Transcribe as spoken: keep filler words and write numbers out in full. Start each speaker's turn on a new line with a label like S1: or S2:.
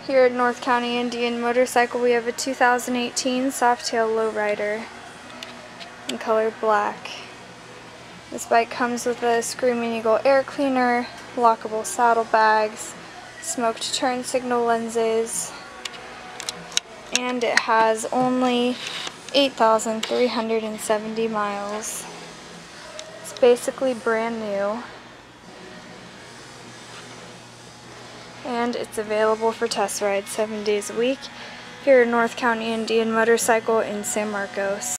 S1: Here at North County Indian Motorcycle, we have a two thousand eighteen Softail Lowrider in color black. This bike comes with a Screaming Eagle air cleaner, lockable saddlebags, smoked turn signal lenses, and it has only eight thousand three hundred seventy miles. It's basically brand new, and it's available for test rides seven days a week here at North County Indian Motorcycle in San Marcos.